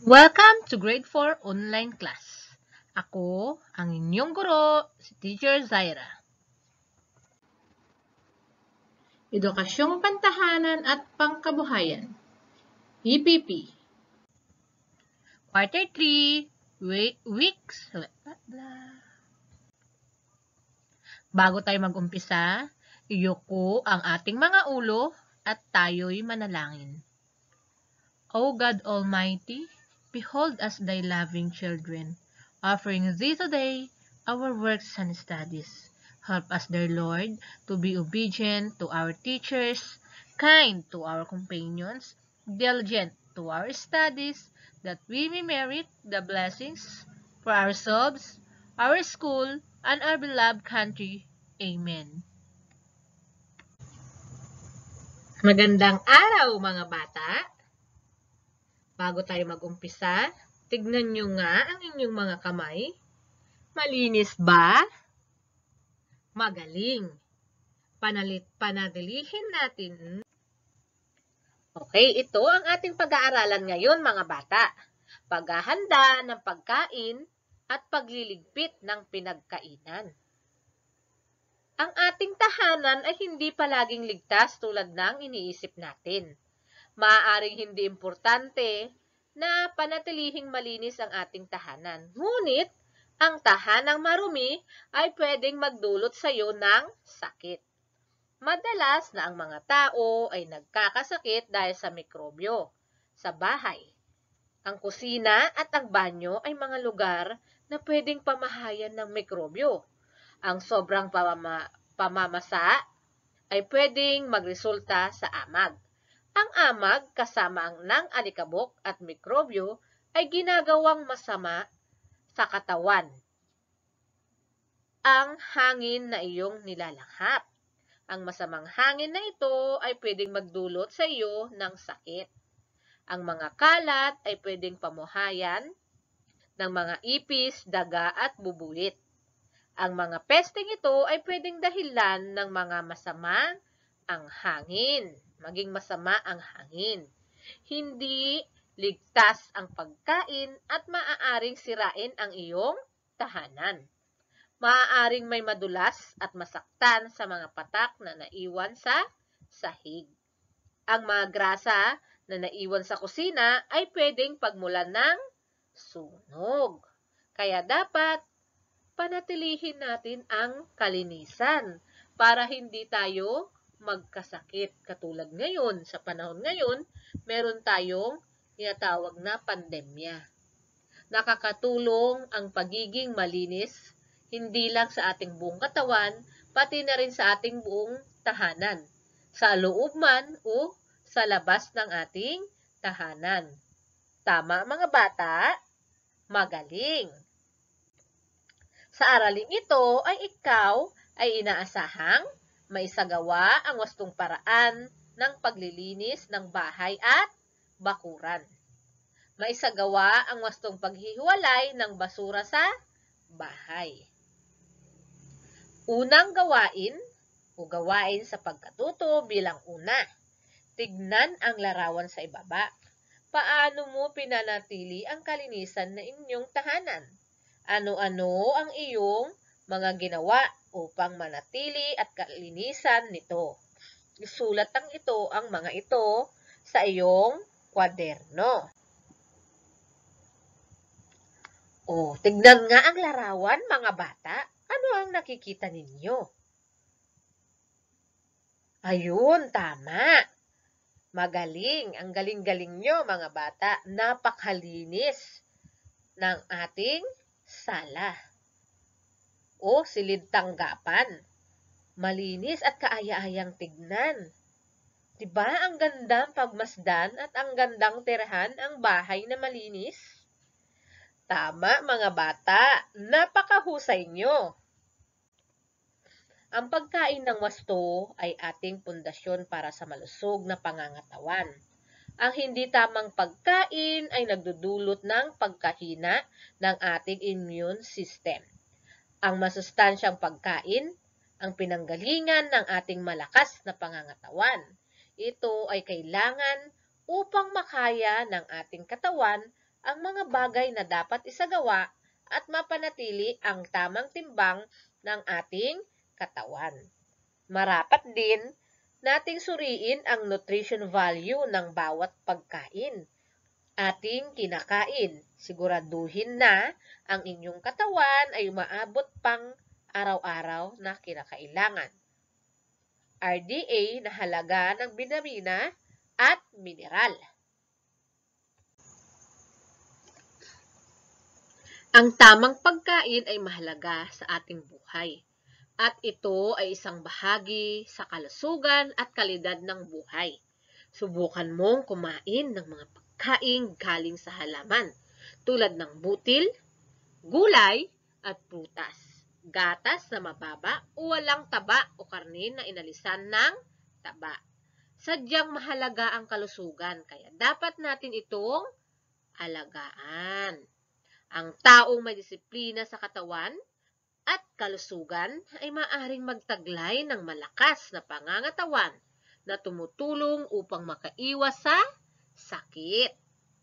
Welcome to Grade 4 Online Class. Ako ang inyong guro, si Teacher Zaira. Edukasyong Pantahanan at Pangkabuhayan, EPP. Quarter 3, weeks. Bago tayo mag-umpisa, iyuko ang ating mga ulo at tayo'y manalangin. O God Almighty, behold us thy loving children, offering thee today our works and studies. Help us, dear Lord, to be obedient to our teachers, kind to our companions, diligent to our studies, that we may merit the blessings for ourselves, our school, and our beloved country. Amen. Magandang araw, mga bata! Bago tayo mag-umpisa, tignan nyo nga ang inyong mga kamay. Malinis ba? Magaling. Panadilihin natin. Okay, ito ang ating pag-aaralan ngayon, mga bata. Paghahanda ng pagkain at pagliligpit ng pinagkainan. Ang ating tahanan ay hindi palaging ligtas tulad ng iniisip natin. Maaaring hindi importante na panatilihing malinis ang ating tahanan. Ngunit, ang tahanang marumi ay pwedeng magdulot sa iyo ng sakit. Madalas na ang mga tao ay nagkakasakit dahil sa mikrobyo sa bahay. Ang kusina at ang banyo ay mga lugar na pwedeng pamahayan ng mikrobyo. Ang sobrang pamamasa ay pwedeng magresulta sa amag. Ang amag kasama ng alikabok at mikrobyo ay ginagawang masama sa katawan. Ang hangin na iyong nilalanghap. Ang masamang hangin na ito ay pwedeng magdulot sa iyo ng sakit. Ang mga kalat ay pwedeng pamuhayan ng mga ipis, daga at bubuwit. Ang mga pesteng ito ay pwedeng dahilan ng mga masama ang hangin. Maging masama ang hangin. Hindi ligtas ang pagkain at maaaring sirain ang iyong tahanan. Maaaring may madulas at masaktan sa mga patak na naiwan sa sahig. Ang mga grasa na naiwan sa kusina ay pwedeng pagmulan ng sunog. Kaya dapat panatilihin natin ang kalinisan para hindi tayo magkasakit. Katulad ngayon, sa panahon ngayon, meron tayong tinatawag na pandemya. Nakakatulong ang pagiging malinis, hindi lang sa ating buong katawan, pati na rin sa ating buong tahanan. Sa loob man o sa labas ng ating tahanan. Tama, mga bata? Magaling! Sa araling ito ay ikaw ay inaasahang maisagawa ang wastong paraan ng paglilinis ng bahay at bakuran. Maisagawa ang wastong paghihiwalay ng basura sa bahay. Unang gawain o gawain sa pagkatuto bilang una. Tignan ang larawan sa ibaba. Paano mo pinanatili ang kalinisan na inyong tahanan? Ano-ano ang iyong mga ginawa upang manatili at kalinisan nito? Isulat ang mga ito sa iyong kwaderno. Tignan nga ang larawan, mga bata. Ano ang nakikita ninyo? Ayun, tama. Magaling. Ang galing-galing nyo, mga bata. Napakalinis ng ating sala o silid tanggapan. Malinis at kaaya-ayang tignan. Diba ang gandang pagmasdan at ang gandang tirahan ang bahay na malinis? Tama, mga bata. Napakahusay nyo. Ang pagkain ng wasto ay ating pundasyon para sa malusog na pangangatawan. Ang hindi tamang pagkain ay nagdudulot ng pagkahina ng ating immune system. Ang masustansyang pagkain, ang pinanggalingan ng ating malakas na pangangatawan. Ito ay kailangan upang makaya ng ating katawan ang mga bagay na dapat isagawa at mapanatili ang tamang timbang ng ating katawan. Marapat din nating suriin ang nutrition value ng bawat pagkain ating kinakain. Siguraduhin na ang inyong katawan ay umaabot pang araw-araw na kinakailangan. RDA na halaga ng bitamina at mineral. Ang tamang pagkain ay mahalaga sa ating buhay at ito ay isang bahagi sa kalusugan at kalidad ng buhay. Subukan mong kumain ng mga pagkain galing sa halaman tulad ng butil, gulay at prutas, gatas na mababa o walang taba o karne na inalisan ng taba. Sadyang mahalaga ang kalusugan kaya dapat natin itong alagaan. Ang taong may disiplina sa katawan at kalusugan ay maaaring magtaglay ng malakas na pangangatawan na tumutulong upang makaiwas sa sakit.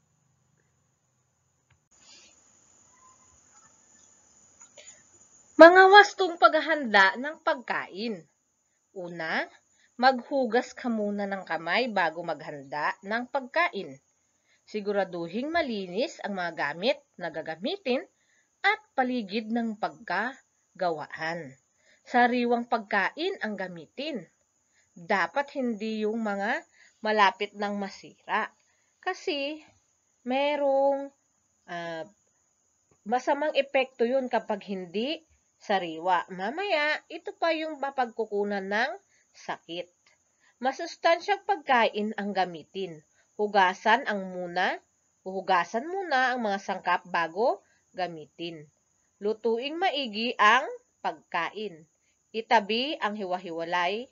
Mga wastong paghahanda ng pagkain. Una, maghugas ka muna ng kamay bago maghanda ng pagkain. Siguraduhing malinis ang mga gamit na gagamitin at paligid ng pagkagawaan. Sariwang pagkain ang gamitin. Dapat hindi yung mga malapit ng masira. Kasi merong masamang epekto yun kapag hindi sariwa. Mamaya, ito pa yung mapagkukunan ng sakit. Masustansyang pagkain ang gamitin. Hugasan muna ang mga sangkap bago gamitin. Lutuing maigi ang pagkain. Itabi ang hiwa-hiwalay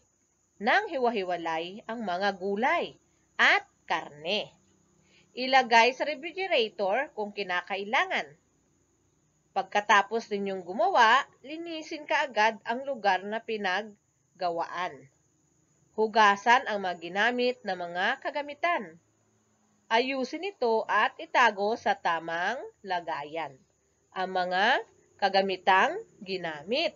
ang mga gulay at karne. Ilagay sa refrigerator kung kinakailangan. Pagkatapos ninyong gumawa, linisin kaagad ang lugar na pinaggawaan. Hugasan ang mga ginamit na mga kagamitan. Ayusin ito at itago sa tamang lagayan ang mga kagamitang ginamit.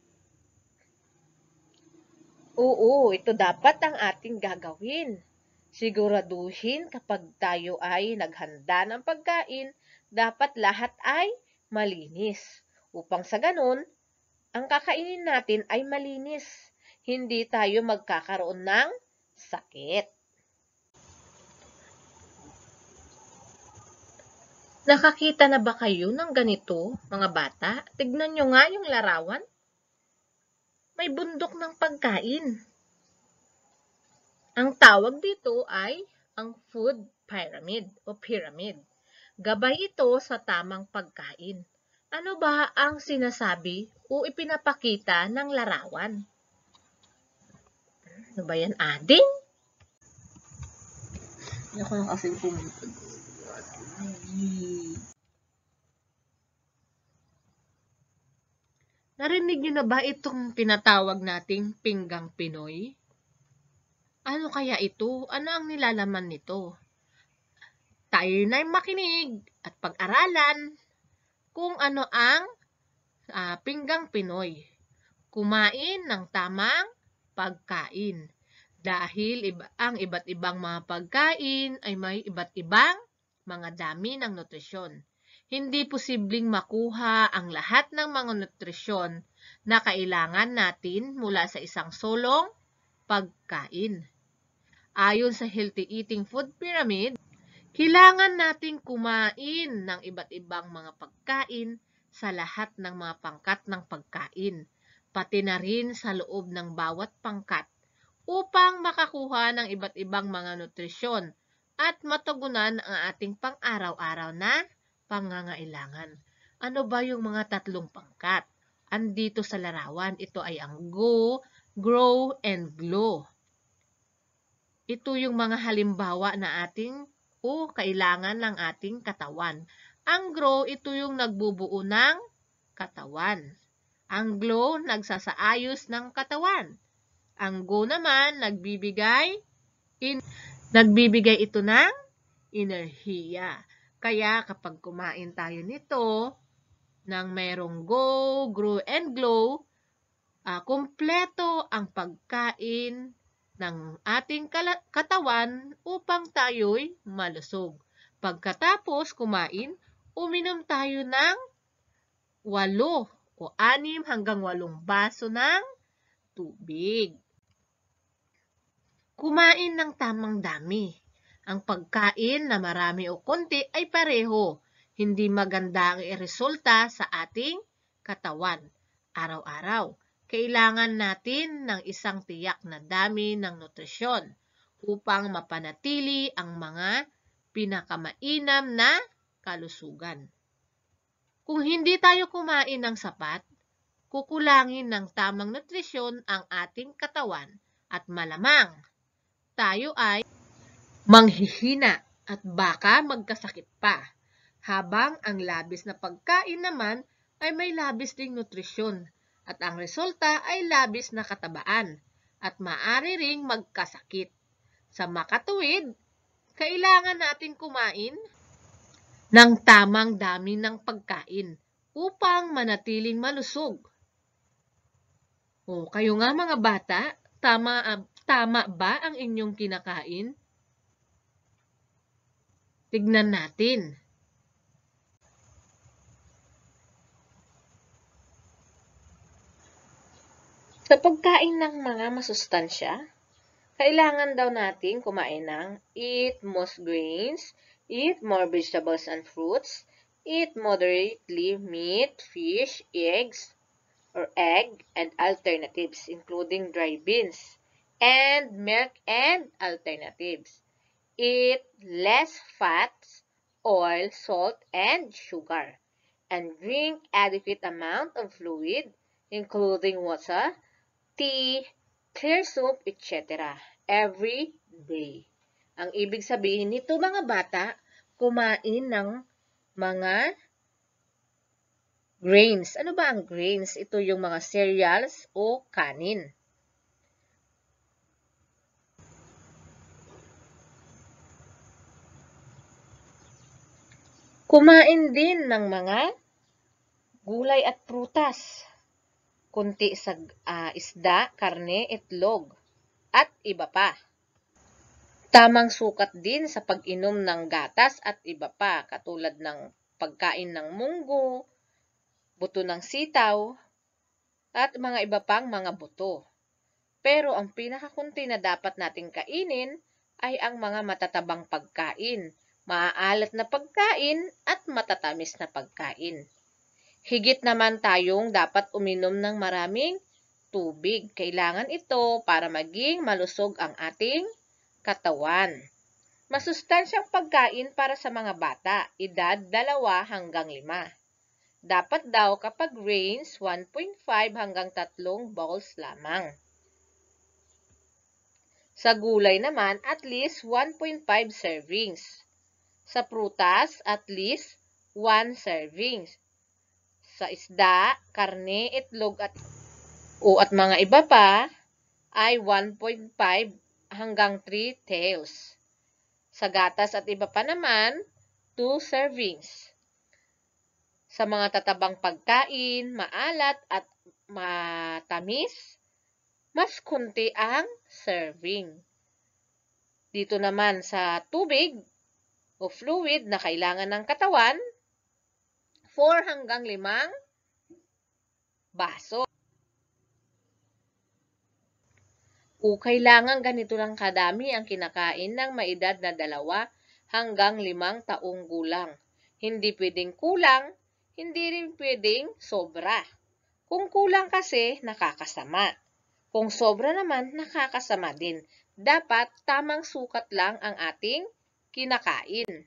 Oo, ito dapat ang ating gagawin. Siguraduhin kapag tayo ay naghanda ng pagkain, dapat lahat ay malinis. Upang sa ganun, ang kakainin natin ay malinis. Hindi tayo magkakaroon ng sakit. Nakakita na ba kayo ng ganito, mga bata? Tignan nyo nga yung larawan. May bundok ng pagkain. Ang tawag dito ay ang food pyramid o pyramid. Gabay ito sa tamang pagkain. Ano ba ang sinasabi o ipinapakita ng larawan? Ano ba yan, ading? Hindi ako na kasi pumunta. Narinig niyo na ba itong tinatawag nating pinggang Pinoy? Ano kaya ito? Ano ang nilalaman nito? Tayo na'y makinig at pag-aralan kung ano ang pinggang Pinoy. Kumain ng tamang pagkain. Dahil ang iba't ibang mga pagkain ay may iba't ibang mga dami ng nutrisyon. Hindi posibleng makuha ang lahat ng mga nutrisyon na kailangan natin mula sa isang solong pagkain. Ayon sa Healthy Eating Food Pyramid, kailangan nating kumain ng iba't ibang mga pagkain sa lahat ng mga pangkat ng pagkain, pati na rin sa loob ng bawat pangkat upang makakuha ng iba't ibang mga nutrisyon at matugunan ang ating pang-araw-araw na pangangailangan. Ano ba yung mga tatlong pangkat? Andito sa larawan, ito ay ang Go, Grow, and Glow. Ito yung mga halimbawa na kailangan ng ating katawan. Ang Grow, ito yung nagbubuo ng katawan. Ang Glow, nagsasaayos ng katawan. Ang Go naman, nagbibigay ito ng enerhiya. Kaya kapag kumain tayo nito, ng merong go, grow, and glow, kumpleto ang pagkain ng ating katawan upang tayo'y malusog. Pagkatapos kumain, uminom tayo ng 8 o 6 hanggang 8 baso ng tubig. Kumain ng tamang dami. Ang pagkain na marami o konti ay pareho. Hindi maganda ang resulta sa ating katawan. Araw-araw, kailangan natin ng isang tiyak na dami ng nutrisyon upang mapanatili ang mga pinakamainam na kalusugan. Kung hindi tayo kumain ng sapat, kukulangin ng tamang nutrisyon ang ating katawan at malamang tayo ay manghihina at baka magkasakit pa, habang ang labis na pagkain naman ay may labis ding nutrisyon at ang resulta ay labis na katabaan at maaari ring magkasakit. Sa makatuwid, kailangan natin kumain ng tamang dami ng pagkain upang manatiling malusog. O kayo nga mga bata, tama ba ang inyong kinakain? Tignan natin. Sa pagkain ng mga masustansya, kailangan daw natin kumain ng eat most grains, eat more vegetables and fruits, eat moderately meat, fish, eggs, or egg and alternatives, including dry beans, and milk and alternatives. Eat less fats, oil, salt, and sugar, and drink adequate amount of fluid, including water, tea, clear soup, etc. every day. Ang ibig sabihin nito mga bata, kumain ng mga grains. Ano ba ang grains? Ito yung mga cereals o kanin. Kumain din ng mga gulay at prutas. Kunti sa isda, karne, itlog, at iba pa. Tamang sukat din sa pag-inom ng gatas at iba pa, katulad ng pagkain ng munggo, buto ng sitaw, at mga iba pang mga buto. Pero ang pinakakunti na dapat nating kainin ay ang mga matatabang pagkain, maaalat na pagkain at matatamis na pagkain. Higit naman tayong dapat uminom ng maraming tubig. Kailangan ito para maging malusog ang ating katawan. Masustansyang pagkain para sa mga bata, edad 2 hanggang 5. Dapat daw kapag grains, 1.5 hanggang 3 bowls lamang. Sa gulay naman, at least 1.5 servings. Sa prutas, at least 1 servings. Sa isda, karne, itlog at mga iba pa ay 1.5 hanggang 3 tails. Sa gatas at iba pa naman, 2 servings. Sa mga tatabang pagkain, maalat at matamis, mas kunti ang serving. Dito naman sa tubig o fluid na kailangan ng katawan, 4 hanggang 5 baso. O kailangan ganito lang kadami ang kinakain ng maedad na 2 hanggang 5 taong gulang. Hindi pwedeng kulang, hindi rin pwedeng sobra. Kung kulang kasi, nakakasama. Kung sobra naman, nakakasama din. Dapat tamang sukat lang ang ating kinakain.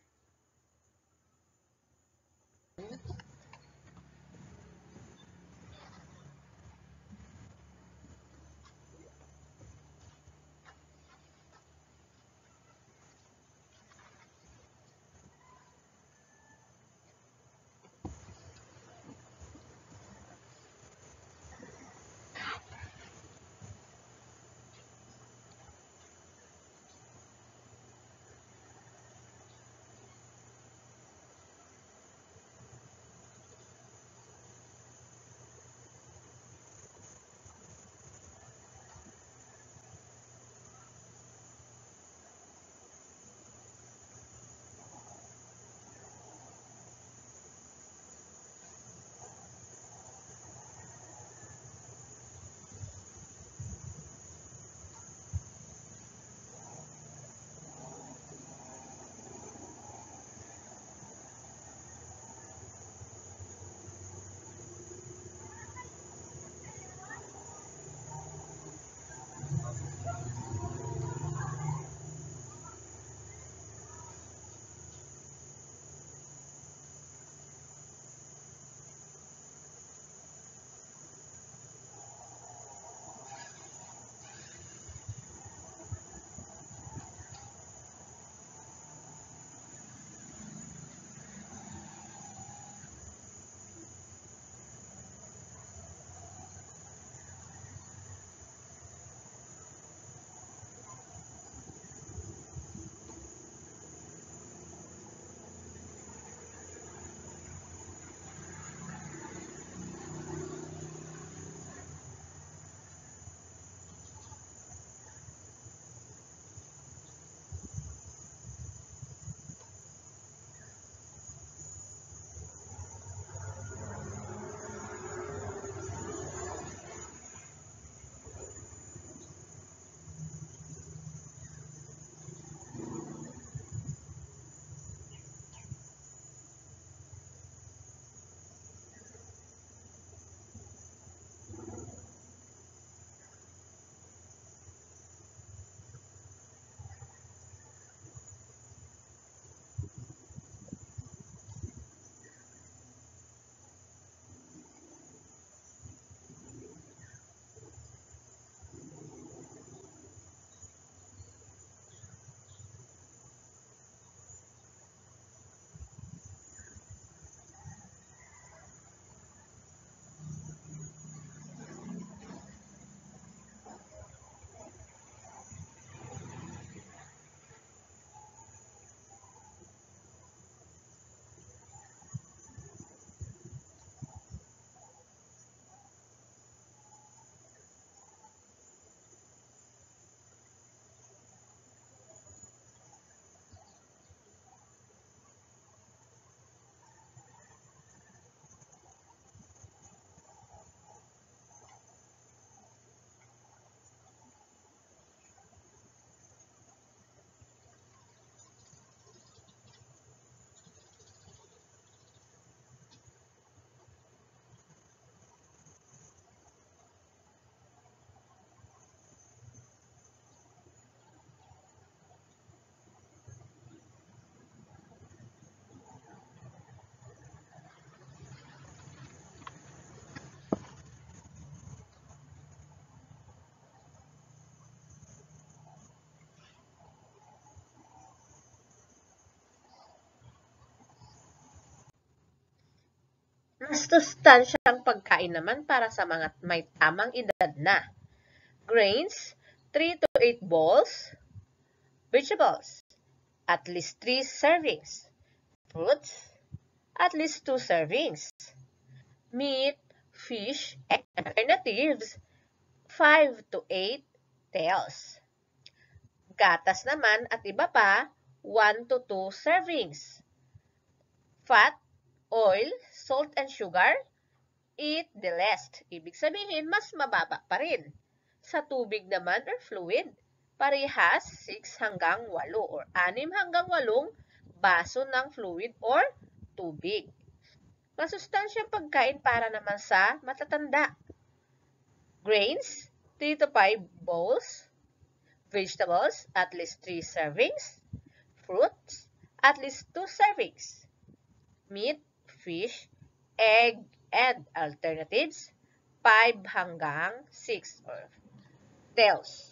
Masustansyang pagkain naman para sa mga may tamang edad na. Grains, 3 to 8 bowls. Vegetables, at least 3 servings. Fruits, at least 2 servings. Meat, fish, and alternatives, 5 to 8 tails. Gatas naman at iba pa, 1 to 2 servings. Fat, oil, salt, and sugar, eat the least. Ibig sabihin, mas mababa pa rin. Sa tubig naman or fluid, parehas 6 hanggang 8 or 6 hanggang 8 baso ng fluid or tubig. Masustansyang pagkain para naman sa matatanda. Grains, 3 to 5 bowls. Vegetables, at least 3 servings. Fruits, at least 2 servings. Meat, fish, egg, and alternatives, 5 hanggang 6 or tails.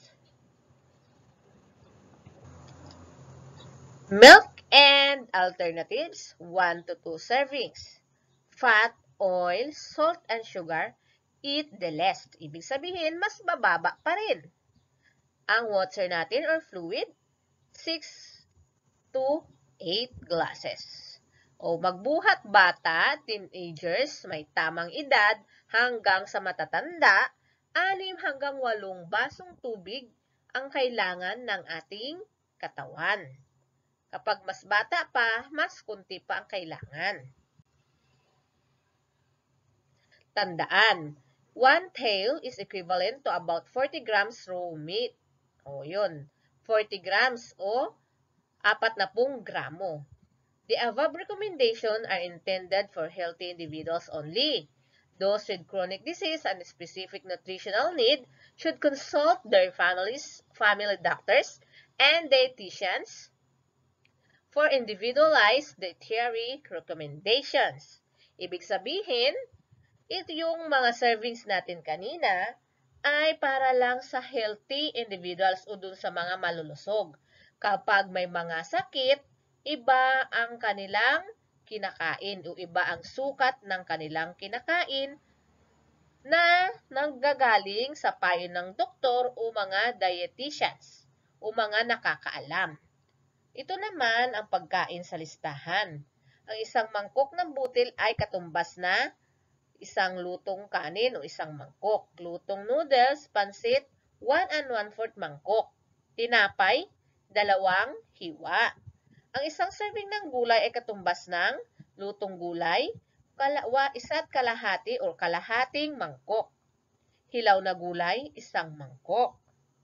Milk and alternatives, 1 to 2 servings. Fat, oil, salt, and sugar, eat the least. Ibig sabihin, mas bababa pa rin. Ang water natin or fluid, 6 to 8 glasses. O magbuhat bata, teenagers, may tamang edad, hanggang sa matatanda, 6 hanggang 8 basong tubig ang kailangan ng ating katawan. Kapag mas bata pa, mas kunti pa ang kailangan. Tandaan, 1 tail is equivalent to about 40 grams raw meat. O yun, 40 grams o 40 gramo. The above recommendations are intended for healthy individuals only. Those with chronic disease and specific nutritional need should consult their family doctors and dietitians for individualized dietary recommendations. Ibig sabihin, ito yung mga servings natin kanina ay para lang sa healthy individuals o dun sa mga malulusog. Kapag may mga sakit, iba ang kanilang kinakain o iba ang sukat ng kanilang kinakain na nanggagaling sa payo ng doktor o mga dietitians o mga nakakaalam. Ito naman ang pagkain sa listahan. Ang isang mangkok ng butil ay katumbas na isang lutong kanin o isang mangkok. Lutong noodles, pansit, 1 1/4 mangkok. Tinapay, 2 hiwa. Ang isang serving ng gulay ay katumbas ng lutong gulay, 1 1/2 o kalahating mangkok. Hilaw na gulay, 1 mangkok.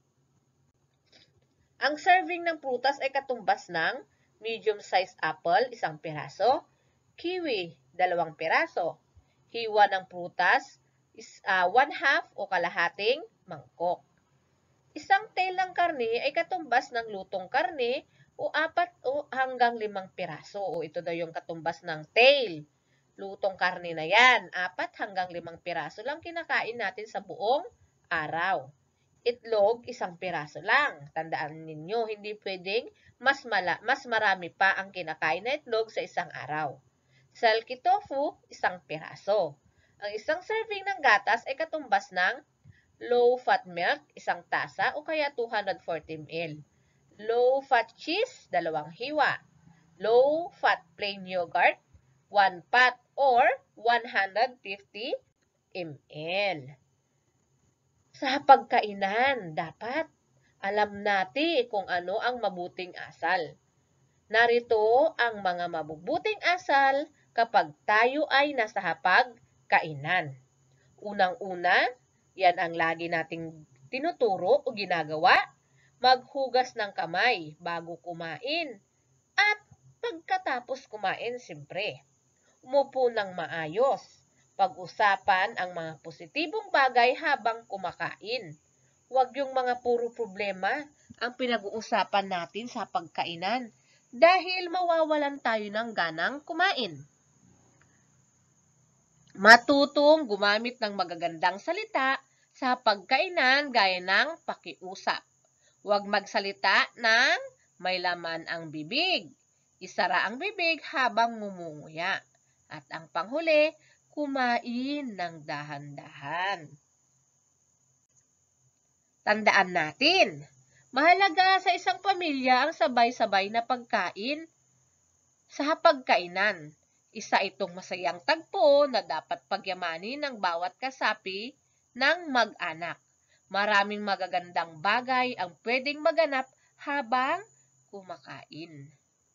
Ang serving ng prutas ay katumbas ng medium-sized apple, 1 piraso, kiwi, 2 piraso, hiwa ng prutas, 1/2 o kalahating mangkok. Isang tail ng karne ay katumbas ng lutong karne o 4 o hanggang 5 piraso. O ito daw yung katumbas ng tail. Lutong karne na yan, 4 hanggang 5 piraso lang kinakain natin sa buong araw. Itlog, 1 piraso lang. Tandaan ninyo, hindi pwedeng mas marami pa ang kinakain na itlog sa isang araw. Silky tofu, 1 piraso. Ang isang serving ng gatas ay katumbas ng low-fat milk, 1 tasa o kaya 240 ml. Low-fat cheese, 2 hiwa. Low-fat plain yogurt, 1 pot or 150 ml. Sa pagkainan, dapat alam natin kung ano ang mabuting asal. Narito ang mga mabubuting asal kapag tayo ay nasa hapag-kainan. Unang-una, yan ang lagi nating tinuturo o ginagawa, maghugas ng kamay bago kumain at pagkatapos kumain siyempre. Umupo ng maayos. Pag-usapan ang mga positibong bagay habang kumakain. Huwag yung mga puro problema ang pinag-uusapan natin sa pagkainan dahil mawawalan tayo ng ganang kumain. Matutong gumamit ng magagandang salita sa pagkainan gaya ng pakiusap. Huwag magsalita ng may laman ang bibig. Isara ang bibig habang ngumunguya. At ang panghuli, kumain ng dahan-dahan. Tandaan natin, mahalaga sa isang pamilya ang sabay-sabay na pagkain sa hapagkainan. Isa itong masayang tagpo na dapat pagyamanin ng bawat kasapi ng mag-anak. Maraming magagandang bagay ang pwedeng maganap habang kumakain.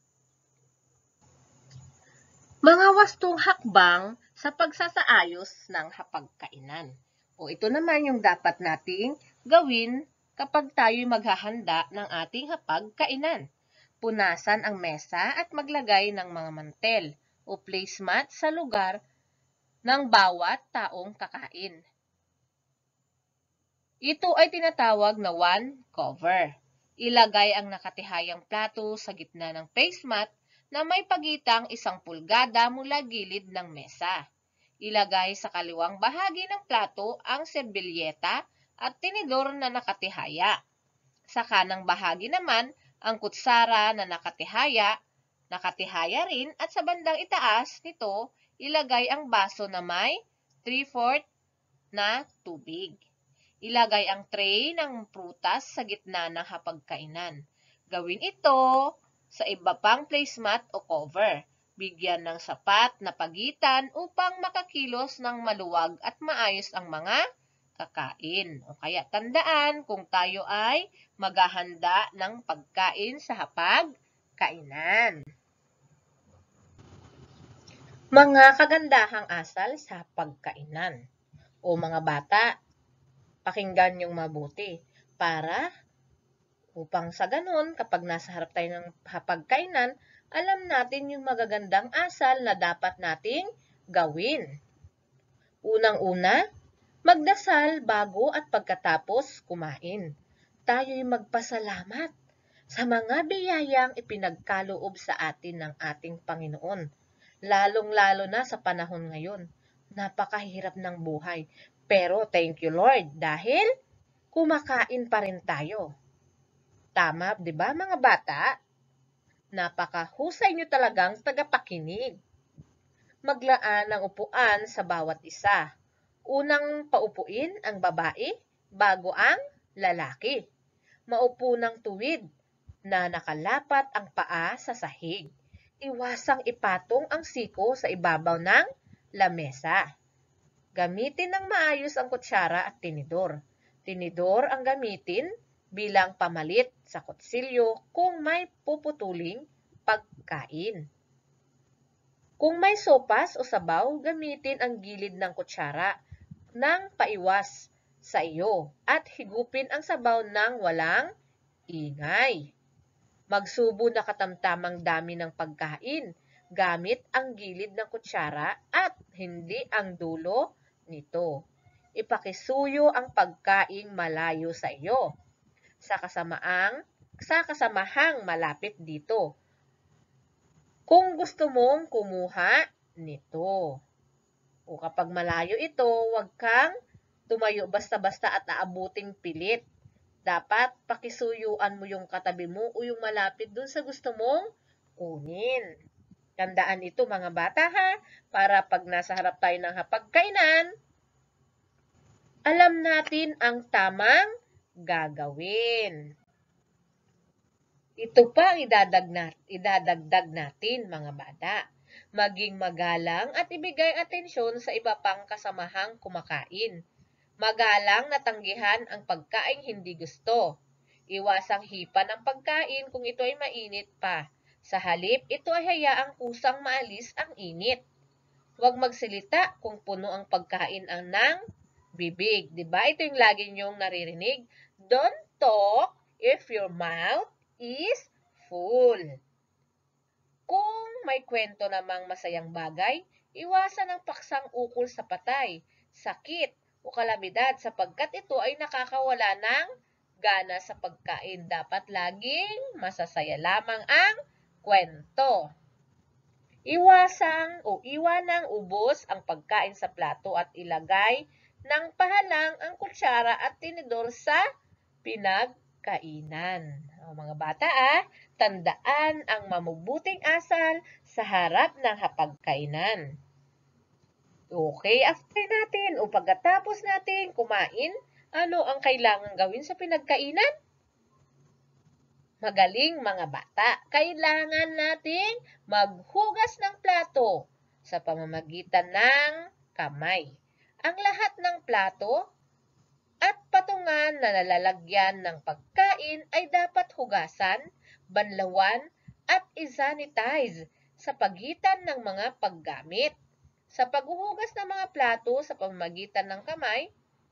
Mga wastong hakbang sa pagsasaayos ng hapagkainan. O ito naman yung dapat nating gawin kapag tayo maghahanda ng ating hapagkainan. Punasan ang mesa at maglagay ng mga mantel o placemat sa lugar ng bawat taong kakain. Ito ay tinatawag na one cover. Ilagay ang nakatihayang plato sa gitna ng placemat na may pagitang 1 pulgada mula gilid ng mesa. Ilagay sa kaliwang bahagi ng plato ang serbilyeta at tinidor na nakatihaya. Sa kanang bahagi naman, ang kutsara na nakatihaya rin at sa bandang itaas nito, ilagay ang baso na may 3/4 na tubig. Ilagay ang tray ng prutas sa gitna ng hapagkainan. Gawin ito sa iba pang placemat o cover. Bigyan ng sapat na pagitan upang makakilos ng maluwag at maayos ang mga kakain. O kaya tandaan kung tayo ay maghahanda ng pagkain sa hapagkainan. Mga kagandahang asal sa hapagkainan. O mga bata, pakinggan yung mabuti para upang sa ganun, kapag nasa harap tayo ng hapagkainan, alam natin yung magagandang asal na dapat nating gawin. Unang-una, magdasal bago at pagkatapos kumain. Tayo'y magpasalamat sa mga biyayang ipinagkaloob sa atin ng ating Panginoon. Lalong-lalo na sa panahon ngayon. Napakahirap ng buhay. Pero thank you Lord dahil kumakain pa rin tayo. Tama, di ba mga bata? Napakahusay nyo talagang tagapakinig. Maglaan ng upuan sa bawat isa. Unang paupuin ang babae bago ang lalaki. Maupo ng tuwid na nakalapat ang paa sa sahig. Iwasang ipatong ang siko sa ibabaw ng lamesa. Gamitin ng maayos ang kutsara at tinidor. Tinidor ang gamitin bilang pamalit sa kutsilyo kung may puputuling pagkain. Kung may sopas o sabaw, gamitin ang gilid ng kutsara ng paiwas sa iyo at higupin ang sabaw ng walang ingay. Magsubo na katamtamang dami ng pagkain gamit ang gilid ng kutsara at hindi ang dulo nito. Ipakisuyo ang pagkaing malayo sa iyo sa kasamahang malapit dito. Kung gusto mong kumuha nito. O kapag malayo ito, huwag kang tumayo basta-basta at aabuting pilit. Dapat pakisuyuan mo yung katabi mo o yung malapit dun sa gusto mong kunin. Tandaan ito mga bata ha, para pag nasa harap tayo ng hapagkainan, alam natin ang tamang gagawin. Ito pa ang idadagdag natin mga bata. Maging magalang at ibigay atensyon sa iba pang kasamahang kumakain. Magalang na tanggihan ang pagkain hindi gusto. Iwasang hipan ang pagkain kung ito ay mainit pa. Sa halip, ito ay hayaang kusang maalis ang init. Huwag magsilita kung puno ang pagkain ng bibig. Diba? Ito yung lagi niyong naririnig. Don't talk if your mouth is full. Kung may kwento namang masayang bagay, iwasan ang paksang ukol sa patay, sakit, o kalamidad sapagkat ito ay nakakawala ng gana sa pagkain. Dapat laging masasaya lamang ang kwento. Iwanang ubos ang pagkain sa plato at ilagay ng pahalang ang kutsara at tinidor sa pinagkainan. O mga bata tandaan ang mamubuting asal sa harap ng hapagkainan. Okay, after natin o pagkatapos natin kumain, ano ang kailangan gawin sa pinagkainan? Magaling mga bata, kailangan nating maghugas ng plato sa pamamagitan ng kamay. Ang lahat ng plato at patungan na nalalagyan ng pagkain ay dapat hugasan, banlawan at isanitize sa pagitan ng mga paggamit. Sa paghuhugas ng mga plato sa pamamagitan ng kamay,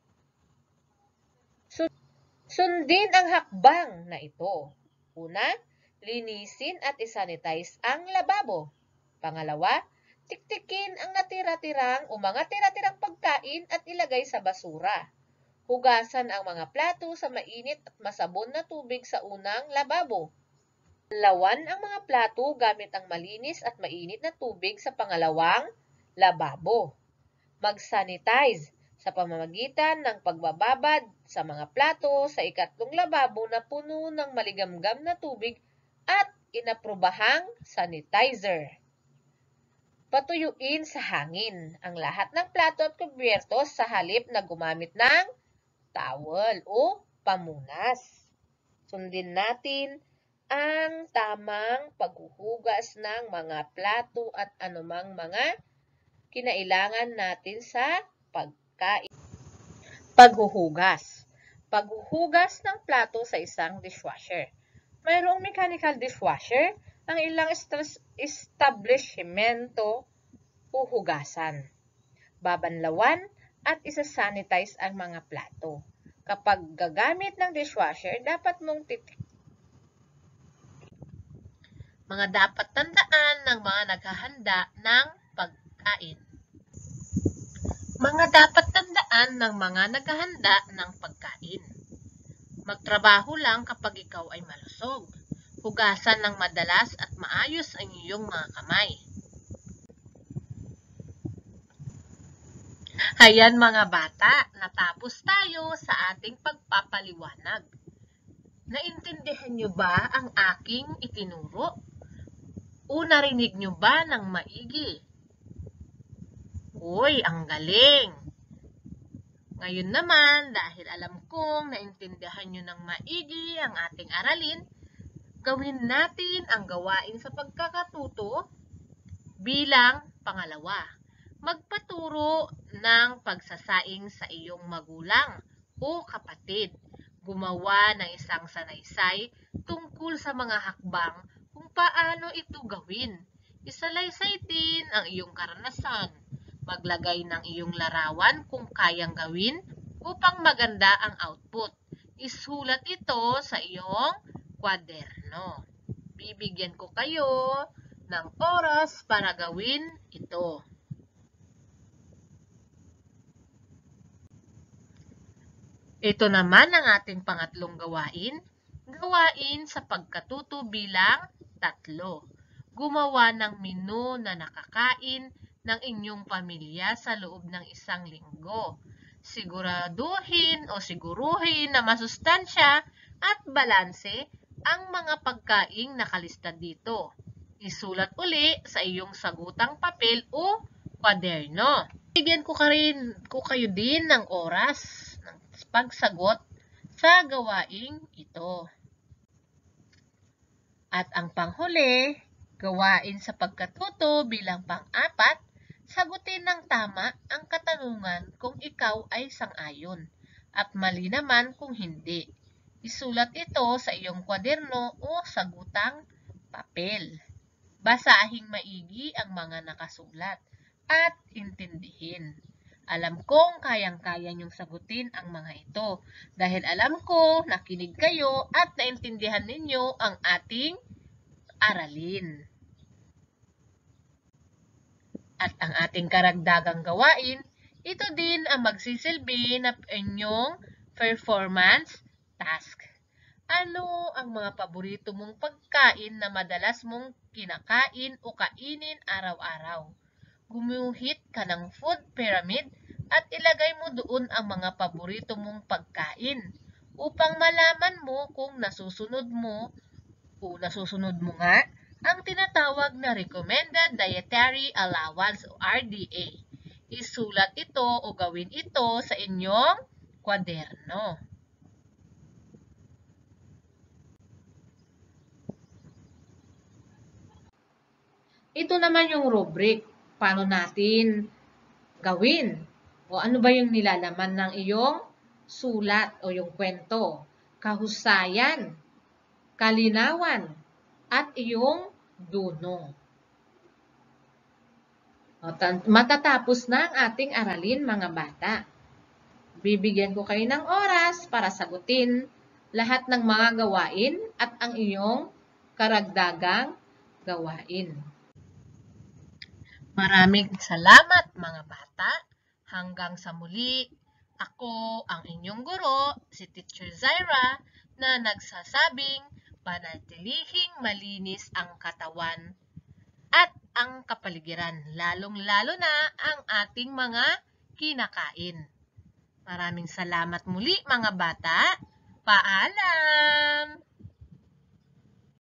sundin ang hakbang na ito. Una, linisin at isanitize ang lababo. Pangalawa, tiktikin ang natira-tirang o mga tira-tirang pagkain at ilagay sa basura. Hugasan ang mga plato sa mainit at masabon na tubig sa unang lababo. Lawan ang mga plato gamit ang malinis at mainit na tubig sa pangalawang lababo. Mag-sanitize sa pamamagitan ng pagbababad sa mga plato sa ikatlong lababo na puno ng maligamgam na tubig at inaprobahang sanitizer. Patuyuin sa hangin ang lahat ng plato at kubyertos sa halip na gumamit ng towel o pamunas. Sundin natin ang tamang paghuhugas ng mga plato at anumang mga kinailangan natin sa pagkain. Paghuhugas. Paghuhugas ng plato sa isang dishwasher. Mayroong mechanical dishwasher ang ilang establishmento huhugasan, babanlawan at isa-sanitize ang mga plato. Kapag gagamit ng dishwasher, dapat mong mga dapat tandaan ng mga naghahanda ng pagkain. Mga dapat tandaan ng mga naghahanda ng pagkain. Magtrabaho lang kapag ikaw ay malusog. Hugasan ng madalas at maayos ang iyong mga kamay. Hayan mga bata, natapos tayo sa ating pagpapaliwanag. Naintindihan niyo ba ang aking itinuro? O narinig niyo ba ng maigi? Uy, ang galing! Ngayon naman, dahil alam kong naintindihan niyo ng maigi ang ating aralin, gawin natin ang gawain sa pagkakatuto bilang pangalawa. Magpaturo ng pagsasaing sa iyong magulang o kapatid. Gumawa ng isang sanaysay tungkol sa mga hakbang kung paano ito gawin. Isalaysay din ang iyong karanasan. Maglagay ng iyong larawan kung kayang gawin upang maganda ang output. Isulat ito sa iyong kwaderno. Bibigyan ko kayo ng oras para gawin ito. Ito naman ang ating pangatlong gawain. Gawain sa pagkatuto bilang 3. Gumawa ng menu na nakakain ng inyong pamilya sa loob ng isang linggo. Siguraduhin o siguruhin na masustansya at balanse ang mga pagkaing nakalista dito. Isulat uli sa iyong sagutang papel o kwaderno. Bigyan ko kayo din ng oras ng pagsagot sa gawaing ito. At ang panghuli, gawain sa pagkatuto bilang pang-4, sagutin ng tama ang katanungan kung ikaw ay sang-ayon at mali naman kung hindi. Isulat ito sa iyong kwaderno o sagutang papel. Basahing maigi ang mga nakasulat at intindihin. Alam kong kayang-kaya niyong sagutin ang mga ito dahil alam ko nakinig kayo at naintindihan ninyo ang ating aralin. At ang ating karagdagang gawain, ito din ang magsisilbi na inyong performance task. Ano ang mga paborito mong pagkain na madalas mong kinakain o kainin araw-araw? Gumuhit ka ng food pyramid at ilagay mo doon ang mga paborito mong pagkain upang malaman mo kung nasusunod mo nga ang tinatawag na Recommended Dietary Allowance o RDA. isulat ito o gawin ito sa inyong kwaderno. Ito naman yung rubric. Paano natin gawin? O ano ba yung nilalaman ng iyong sulat o yung kwento? Kahusayan, kalinawan, at iyong dunong. Matatapos na ang ating aralin, mga bata. Bibigyan ko kayo ng oras para sagutin lahat ng mga gawain at ang iyong karagdagang gawain. Maraming salamat, mga bata. Hanggang sa muli, ako ang inyong guro, si Teacher Zaira, na nagsasabing panatilihing malinis ang katawan at ang kapaligiran, lalong-lalo na ang ating mga kinakain. Maraming salamat muli, mga bata. Paalam!